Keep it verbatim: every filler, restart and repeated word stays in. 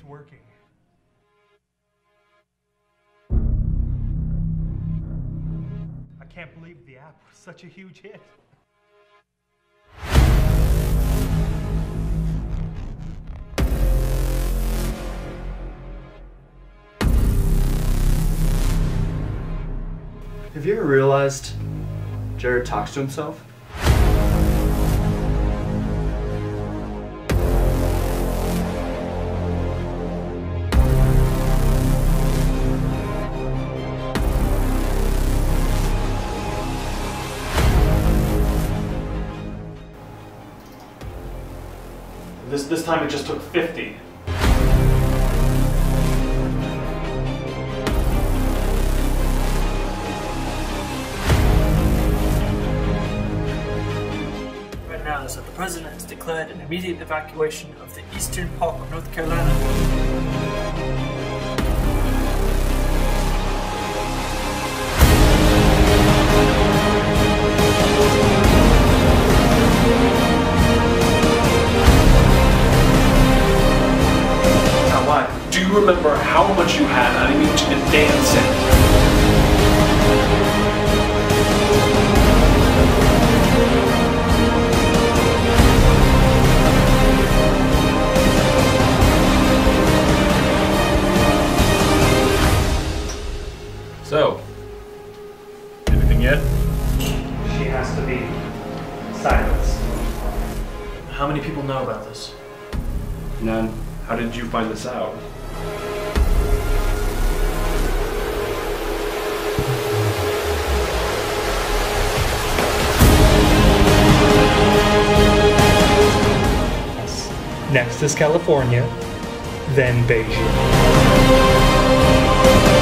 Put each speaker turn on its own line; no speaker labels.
working. I can't believe the app was such a huge hit.
Have you ever realized Jared talks to himself?
This, this time it just took fifty.
Right now is that the president has declared an immediate evacuation of the eastern part of North Carolina.
Do you remember how much you had? I mean, to the damn cent.
So, anything yet?
She has to be silenced.
How many people know about this?
None.
How did you find this out?
Next is California, then Beijing.